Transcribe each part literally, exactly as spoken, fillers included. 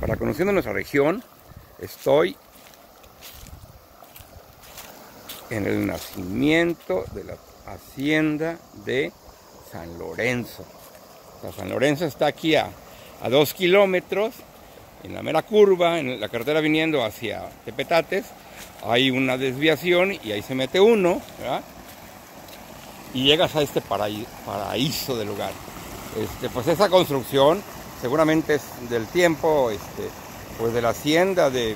Para conociendo nuestra región, estoy en el nacimiento de la hacienda de San Lorenzo. O sea, San Lorenzo está aquí a, a dos kilómetros, en la mera curva, en la carretera viniendo hacia Tepetates. Hay una desviación y ahí se mete uno, ¿verdad? Y llegas a este paraíso, paraíso de lugar. Este, pues esa construcción seguramente es del tiempo este, pues de la hacienda de,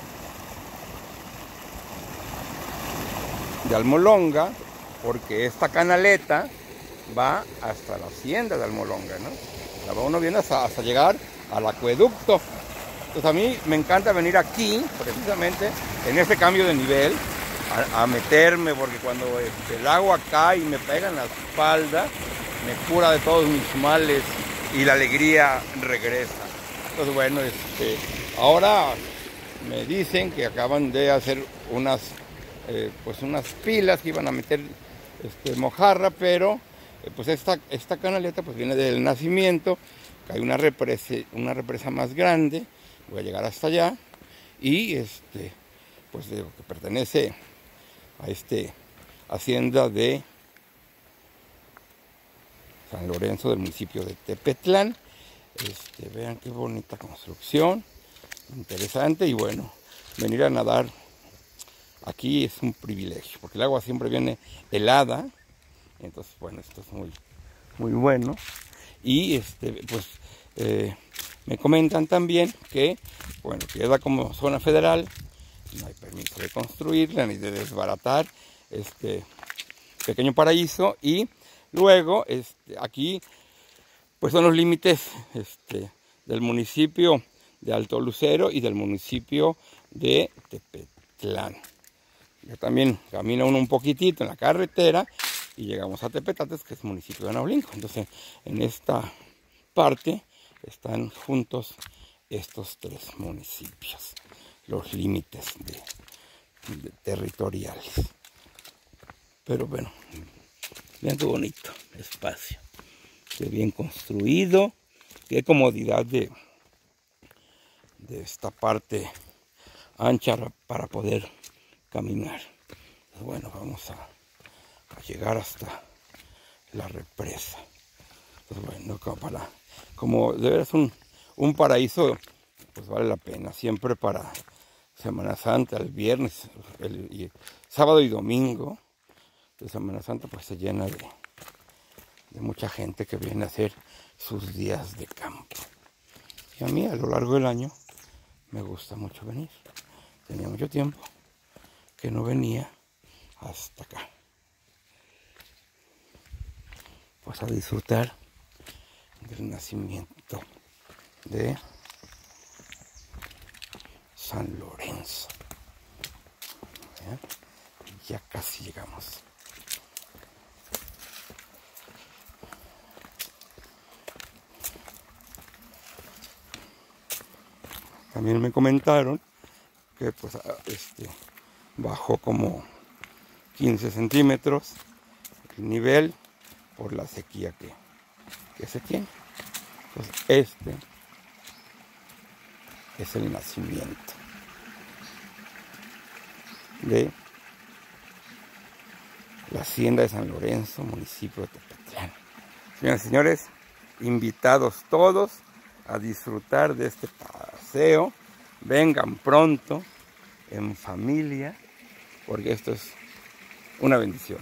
de Almolonga, porque esta canaleta va hasta la hacienda de Almolonga, ¿no? La va uno viene hasta, hasta llegar al acueducto. Entonces a mí me encanta venir aquí, precisamente, en este cambio de nivel, a, a meterme, porque cuando este, el agua cae y me pega en la espalda, me cura de todos mis males y la alegría regresa. Entonces bueno, este, ahora me dicen que acaban de hacer unas, eh, pues unas pilas que iban a meter este, mojarra, pero eh, pues esta, esta canaleta pues viene del nacimiento, que hay una represa, una represa más grande. Voy a llegar hasta allá y este, pues de lo que pertenece a este hacienda de San Lorenzo del municipio de Tepetlán. Este, vean qué bonita construcción, interesante, y bueno, venir a nadar aquí es un privilegio, porque el agua siempre viene helada, entonces bueno, esto es muy, muy bueno. Y este, pues eh, me comentan también que, bueno, queda como zona federal, no hay permiso de construirla ni de desbaratar este pequeño paraíso, y luego este, aquí pues son los límites este, del municipio de Alto Lucero y del municipio de Tepetlán. Ya también camina uno un poquitito en la carretera y llegamos a Tepetates, que es el municipio de Naulinco. Entonces en esta parte están juntos estos tres municipios, los límites de, de territoriales. Pero bueno, vean qué bonito espacio, qué bien construido, qué comodidad de, de esta parte ancha para poder caminar. Pues bueno, vamos a, a llegar hasta la represa. Pues bueno, como, para, como de veras un, un paraíso, pues vale la pena. Siempre para Semana Santa, el viernes, el, el sábado y domingo de Semana Santa, pues se llena de, de mucha gente que viene a hacer sus días de campo. Y a mí a lo largo del año me gusta mucho venir. Tenía mucho tiempo que no venía hasta acá, pues a disfrutar del nacimiento de San Lorenzo. ¿Ya? Ya casi llegamos. También me comentaron que pues este bajó como quince centímetros el nivel por la sequía que, que se tiene. Entonces este es el nacimiento de la hacienda de San Lorenzo, municipio de Tepetlán. Señoras y señores, invitados todos a disfrutar de este paseo. Vengan pronto en familia, porque esto es una bendición.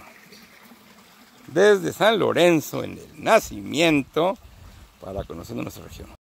Desde San Lorenzo, en el nacimiento, para conocer nuestra región.